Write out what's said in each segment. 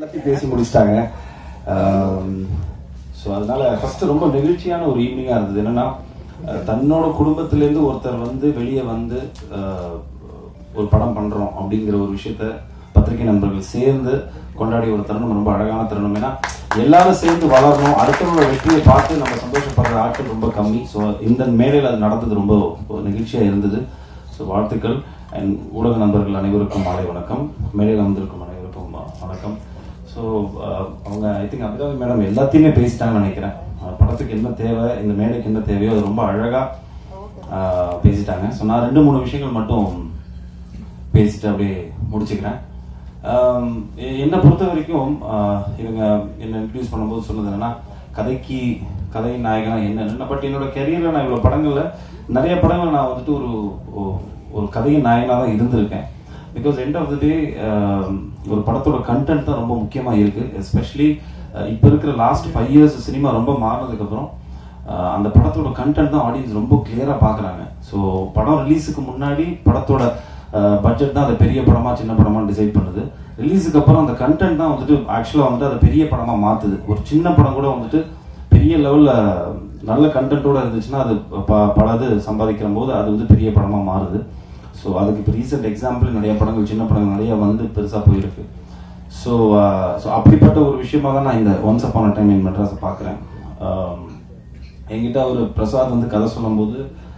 பேசி முடிச்சிட்டாங்க. ஸோ அதனால ஃபர்ஸ்ட் ரொம்ப நெகிழ்ச்சியான ஒரு ஈவினிங்காக இருந்தது. என்னன்னா, தன்னோட குடும்பத்திலேருந்து ஒருத்தர் வந்து வெளியே வந்து ஒரு படம் பண்ணுறோம் அப்படிங்கிற ஒரு விஷயத்த பத்திரிகை நண்பர்கள் சேர்ந்து கொண்டாடிய ஒரு தருணம் ரொம்ப அழகான தருணம். ஏன்னா எல்லாரும் சேர்ந்து வளரணும், அடுத்தவங்களோட வெற்றியை பார்த்து நம்ம சந்தோஷப்படுற ஆட்கள் ரொம்ப கம்மி. ஸோ இந்த மேடையில் அது நடந்தது ரொம்ப நெகிழ்ச்சியாக இருந்தது. ஸோ வாழ்த்துக்கள். அண்ட் ஊடக நண்பர்கள் அனைவருக்கும் மாலை வணக்கம். மேடையில் வந்திருக்கும் அனைவருக்கும் வணக்கம். ஸோ அவங்க ஐ திங்க் அபிராமி மேடம் எல்லாத்தையுமே பேசிட்டாங்கன்னு நினைக்கிறேன். படத்துக்கு என்ன தேவை, இந்த மேடைக்கு என்ன தேவையோ அது ரொம்ப அழகாக பேசிட்டாங்க. ஸோ நான் 2-3 விஷயங்கள் மட்டும் பேசிட்டு அப்படியே முடிச்சுக்கிறேன். என்னை பொறுத்த வரைக்கும் இவங்க என்ன இன்ட்ரடியூஸ் பண்ணும்போது சொன்னது என்னன்னா, கதை நாயகனா என்னன்னு. பட் என்னோட கெரியரில் நான் இவ்வளோ படங்களில் நிறைய படங்கள் நான் வந்துட்டு ஒரு கதையின் நாயகனாக தான் இருந்திருக்கேன். Because end of the day ஒரு படத்தோட கண்டென்ட் தான் ரொம்ப முக்கியமாக இருக்குது. எஸ்பெஷலி இப்போ இருக்கிற லாஸ்ட் 5 years சினிமா ரொம்ப மாறினதுக்கப்புறம் அந்த படத்தோட கண்டென்ட் தான் ஆடியன்ஸ் ரொம்ப கிளியராக பார்க்குறாங்க. ஸோ படம் ரிலீஸுக்கு முன்னாடி படத்தோட பட்ஜெட் தான் அதை பெரிய படமாக சின்ன படமாக டிசைட் பண்ணுது. ரிலீஸுக்கு அப்புறம் அந்த கண்டென்ட் தான் வந்துட்டு ஆக்சுவலாக வந்துட்டு அதை பெரிய படமாக மாற்றுது. ஒரு சின்ன படம் கூட வந்துட்டு பெரிய லெவலில் நல்ல கண்டென்ட்டோட இருந்துச்சுன்னா அது பலது சம்பாதிக்கிற போது அது வந்து பெரிய படமாக மாறுது. ஸோ அதுக்கு இப்போ ரீசெண்ட் எக்ஸாம்பிள் நிறைய படங்கள், சின்ன படங்கள் நிறைய வந்து பெருசாக போயிருக்கு. ஸோ அப்படிப்பட்ட ஒரு விஷயமாக தான் நான் இந்த once upon a time in மெட்ராஸை பார்க்குறேன். என்கிட்ட ஒரு பிரசாத் வந்து கதை சொல்லும்போது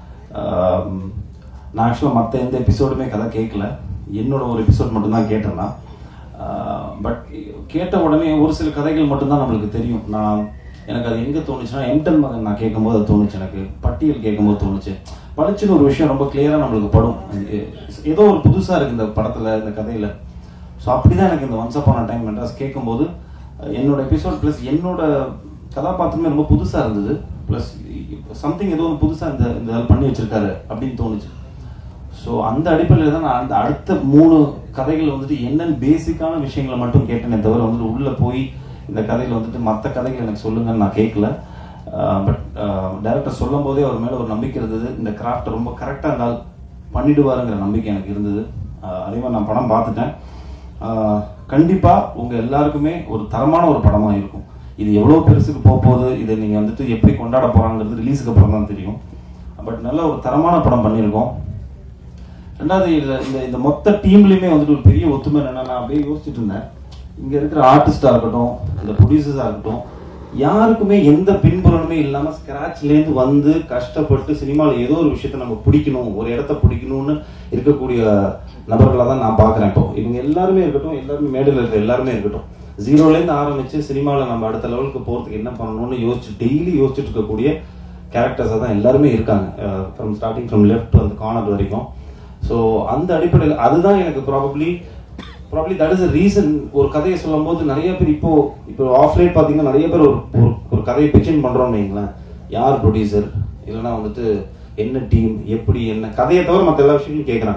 நான் ஆக்சுவலாக மற்ற எந்த எபிசோடுமே கதை கேட்கல, என்னோட ஒரு எபிசோட் மட்டும்தான் கேட்டேன்னா. பட் கேட்ட உடனே ஒரு சில கதைகள் மட்டும்தான் நம்மளுக்கு தெரியும். எனக்கு அது எங்கே தோணுச்சுன்னா, எம்டன் மகன் நான் கேட்கும்போது அது தோணுச்சு, எனக்கு பட்டியல் கேட்கும்போது தோணுச்சு. படிச்சுன்னு ஒரு விஷயம் ரொம்ப கிளியராக நம்மளுக்கு படும். ஏதோ ஒரு புதுசாக இருக்குது இந்த படத்தில், இந்த கதையில். ஸோ அப்படி தான் எனக்கு இந்த once upon a time Madras கேட்கும்போது என்னோட எபிசோட் ப்ளஸ் என்னோட கதாபாத்திரமே ரொம்ப புதுசாக இருந்தது. ப்ளஸ் சம்திங் ஏதோ ஒரு புதுசாக இந்த பண்ணி வச்சிருக்காரு அப்படின்னு தோணுச்சு. ஸோ அந்த அடிப்படையில் தான் நான் அந்த அடுத்த 3 கதைகள் வந்துட்டு என்னென்னு பேசிக்கான விஷயங்களை மட்டும் கேட்டேனே தவிர வந்துட்டு உள்ளே போய் இந்த கதையில் வந்துட்டு மற்ற கதைகள் எனக்கு சொல்லுங்கன்னு நான் கேட்கல. பட் டைரக்டர் சொல்லும் போதே அவர் மேலே ஒரு நம்பிக்கை இருந்தது. இந்த கிராஃப்ட் ரொம்ப கரெக்டாக இருந்தால் பண்ணிடுவாருங்கிற நம்பிக்கை எனக்கு இருந்தது. அதே மாதிரி நான் படம் பார்த்துட்டேன். கண்டிப்பாக உங்கள் எல்லாருக்குமே ஒரு தரமான ஒரு படமாக இருக்கும். இது எவ்வளோ பெருசுக்கு போகுது, இதை நீங்கள் வந்துட்டு எப்படி கொண்டாட போகிறாங்கிறது ரிலீஸுக்கு அப்புறம் தான் தெரியும். பட் நல்ல ஒரு தரமான படம் பண்ணியிருக்கோம். ரெண்டாவது இந்த மொத்த டீம்லையுமே வந்துட்டு ஒரு பெரிய ஒத்துமை என்னன்னா, நான் அப்படியே யோசிச்சுட்டு இருந்தேன், இங்கே இருக்கிற ஆர்டிஸ்டாக இருக்கட்டும், இந்த ப்ரொடியூசர்ஸாக இருக்கட்டும், யாருக்குமே எந்த பின்புலனுமே இல்லாமல் ஸ்கிராச்லேருந்து வந்து கஷ்டப்பட்டு சினிமாவில் ஏதோ ஒரு விஷயத்த நம்ம பிடிக்கணும், ஒரு இடத்த பிடிக்கணும்னு இருக்கக்கூடிய நபர்களாக தான் நான் பார்க்குறேன். இப்போ இவங்க எல்லாருமே இருக்கட்டும், எல்லாருமே மேடையில் இருக்கிற எல்லாருமே இருக்கட்டும், 0லேருந்து ஆரம்பித்து சினிமாவில் நம்ம அடுத்த லெவலுக்கு போகிறதுக்கு என்ன பண்ணணும்னு டெய்லி யோசிச்சுட்டு இருக்கக்கூடிய கேரக்டர்ஸாக தான் எல்லாருமே இருக்காங்க. ஸ்டார்டிங் லெஃப்ட் அந்த கார்னர் வரைக்கும். ஸோ அந்த அடிப்படையில் அதுதான் எனக்கு probably that is a reason. ஒரு கதையை சொல்லும் போது நிறைய பேர் இப்போ ஆஃப்லைட் பார்த்தீங்கன்னா நிறைய பேர் ஒரு கதையை பிச்சிங் பண்ணுறோம்னு வைங்களேன், யார் ப்ரொடியூசர், இல்லைன்னா வந்துட்டு என்ன டீம், எப்படி என்ன கதையை தவிர மற்ற எல்லா விஷயங்களும் கேட்குறாங்க.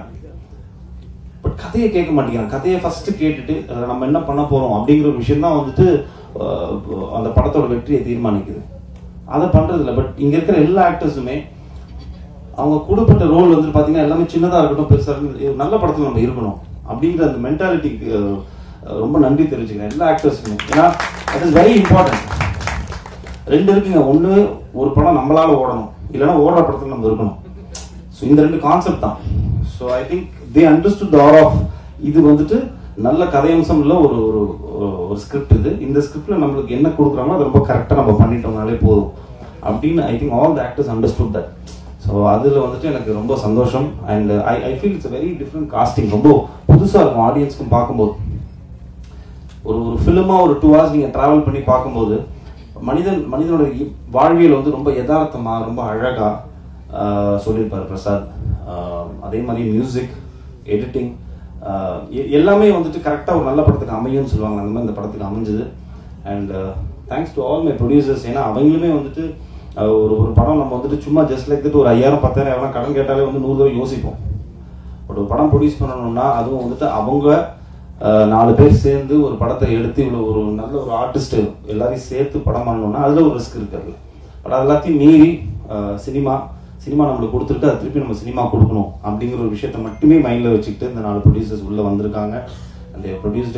பட் கதையை கேட்க மாட்டேங்கிறாங்க. கதையை ஃபர்ஸ்ட் கேட்டுட்டு நம்ம என்ன பண்ண போகிறோம் அப்படிங்கிற ஒரு விஷயம் தான் வந்துட்டு அந்த படத்தோட வெற்றியை தீர்மானிக்குது. அதை பண்ணுறதில்ல. பட் இங்கே இருக்கிற எல்லா ஆக்டர்ஸுமே அவங்க கூடப்பட்ட ரோல் வந்துட்டு பார்த்தீங்கன்னா எல்லாமே சின்னதாக இருக்கட்டும், பெருசாக இருக்கட்டும், நல்ல படத்தில் நம்ம இருக்கணும் அப்படிங்கிற அந்த மென்டாலிட்டிக்கு ரொம்ப நன்றி தெரிவிச்சுக்கிறேன் எல்லா ஆக்டர்ஸுமே. ஏன்னா அது இஸ் வெரி இம்பார்ட்டன்ட். 2 இருக்குங்க. ஒன்று, ஒரு படம் நம்மளால ஓடணும், இல்லைன்னா ஓடுற படத்தில் நம்ம இருக்கணும். ஸோ இந்த 2 கான்செப்ட் தான். So I think they understood the art of இது வந்துட்டு நல்ல கதையம்சம் இல்லை, ஒரு ஸ்கிரிப்ட் இது. இந்த ஸ்கிரிப்டில் நம்மளுக்கு என்ன கொடுக்குறாங்களோ அது ரொம்ப கரெக்டாக நம்ம பண்ணிட்டோம்னாலே போதும் அப்படின்னு I think all the actors understood that. So அதில் வந்துட்டு எனக்கு ரொம்ப சந்தோஷம். And I feel it's very different casting. ரொம்ப புதுசாக இருக்கும் ஆடியன்ஸ்க்கும் பார்க்கும்போது. ஒரு ஃபிலிமாக ஒரு 2 hours நீங்கள் ட்ராவல் பண்ணி பார்க்கும்போது மனிதனோட வாழ்வியல் வந்து ரொம்ப யதார்த்தமாக ரொம்ப அழகாக சொல்லியிருப்பார் பிரசாத். அதே மாதிரி மியூசிக், எடிட்டிங் எல்லாமே வந்துட்டு கரெக்டாக ஒரு நல்ல படத்துக்கு அமையும்னு சொல்லுவாங்க. அந்த மாதிரி இந்த படத்துக்கு அமைஞ்சுது. And thanks to all my producers. ஏன்னா அவங்களுமே வந்துட்டு ஒரு படம் நம்ம வந்துட்டு சும்மா ஜஸ்ட் லைக் ஒரு 5000 10,000 எவ்வளோ கடன் கேட்டாலே வந்து 100 தடவை யோசிப்போம். பட் ஒரு படம் ப்ரொடியூஸ் பண்ணணும்னா அதுவும் வந்துட்டு அவங்க 4 பேர் சேர்ந்து ஒரு படத்தை எடுத்து இவ்வளோ ஒரு நல்ல ஒரு ஆர்டிஸ்ட் எல்லாரையும் சேர்த்து படம் பண்ணணும்னா அதில் ஒரு ரிஸ்க் இருக்கிறது. பட் அது எல்லாத்தையும் மீறி சினிமா நம்மளுக்கு கொடுத்துருக்கு, அதை திருப்பி நம்ம சினிமா கொடுக்கணும் அப்படிங்கிற ஒரு விஷயத்த மட்டுமே மைண்டில் வச்சுக்கிட்டு இந்த 4 ப்ரொடியூசர்ஸ் உள்ளே வந்திருக்காங்க. And they produced it.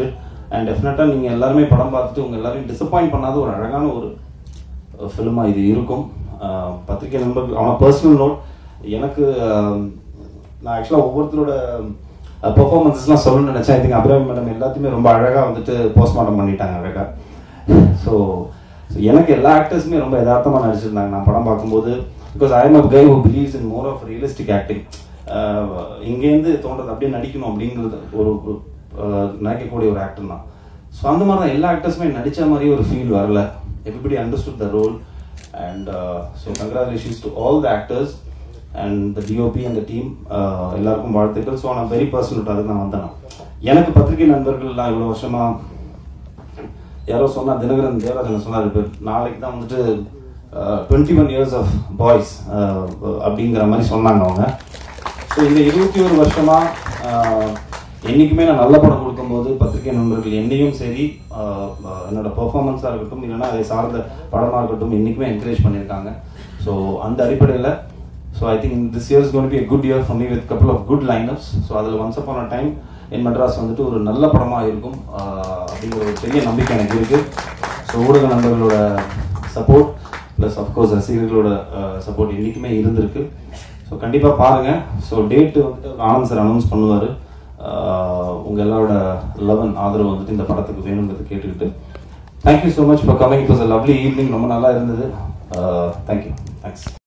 And டெஃபினட்டாக நீங்கள் எல்லாருமே படம் பார்த்துட்டு உங்கள் எல்லாரையும் டிசப்பாயிண்ட் பண்ணாத ஒரு அழகான ஒரு ஃபிலிமாக இது இருக்கும். பத்திரிகை நண்பர்கள் அவன் பர்சனல் நோட் எனக்கு நான் ஆக்சுவலாக ஒவ்வொருத்தரோட பெர்ஃபார்மன்ஸஸ்லாம் சொல்லணும்னு நினச்சேன். ஐ திங்க் அபிராமி மேடம் எல்லாத்தையுமே ரொம்ப அழகாக வந்துட்டு போஸ்ட்மார்ட்டம் பண்ணிட்டாங்க அழகாக. ஸோ எனக்கு எல்லா ஆக்டர்ஸுமே ரொம்ப யதார்த்தமாக நடிச்சிருந்தாங்க நான் படம் பார்க்கும்போது. Because I am a guy who believes in more of realistic acting. இங்கேருந்து தோன்றது அப்படியே நடிக்கணும் அப்படிங்கிறது ஒரு நினைக்கக்கூடிய ஒரு ஆக்டர் தான். ஸோ அந்த மாதிரி தான் எல்லா ஆக்டர்ஸுமே நடித்த மாதிரி ஒரு ஃபீல் வரல. Everybody understood the role and so congratulations to all the actors and the DOP and the team. எல்லாருக்கும் வாழ்த்துக்கள். ஸோ நான் வெரி பர்சனல் அதுக்கு நான் வந்தேன். எனக்கு பத்திரிகை நண்பர்கள்லாம் இவ்வளோ வருஷமா யாரோ சொன்னா தினகரன் தேவராஜன் சொன்னார், இப்போ நாளைக்கு தான் வந்துட்டு 21 years ஆஃப் பாய்ஸ் அப்படிங்கிற மாதிரி சொன்னாங்க அவங்க. ஸோ இந்த 21 வருஷமா என்றைக்குமே நான் நல்ல படம் கொடுக்கும்போது பத்திரிகை நண்பர்கள் என்னையும் சரி என்னோட பெர்ஃபார்மன்ஸாக இருக்கட்டும் இல்லைன்னா அதை சார்ந்த படமாக இருக்கட்டும் என்றைக்குமே என்கரேஜ் பண்ணியிருக்காங்க. ஸோ அந்த அடிப்படையில் so I think this year is going to be a good year for me with couple of good lineups. So அதில் once upon a time in Madras வந்துட்டு ஒரு நல்ல படமாக இருக்கும் அப்படிங்கிற ஒரு பெரிய நம்பிக்கை எனக்கு இருக்குது. ஸோ ஊடக நண்பர்களோட சப்போர்ட் ப்ளஸ் அஃப்கோர்ஸ் ரசிகர்களோட சப்போர்ட் என்றைக்குமே இருந்திருக்கு. ஸோ கண்டிப்பாக பாருங்கள். ஸோ டேட்டு வந்துட்டு ஆனந்த் சார் அனௌன்ஸ் பண்ணுவார். உங்கள் எல்லாரோட லவ் அண்ட் ஆதரவு வந்துட்டு இந்த படத்துக்கு வேணுங்கிறது கேட்டுக்கிட்டு thank you so much for coming. It was a lovely evening. ரொம்ப நல்லா இருந்தது. தேங்க்யூ. தேங்க்ஸ்.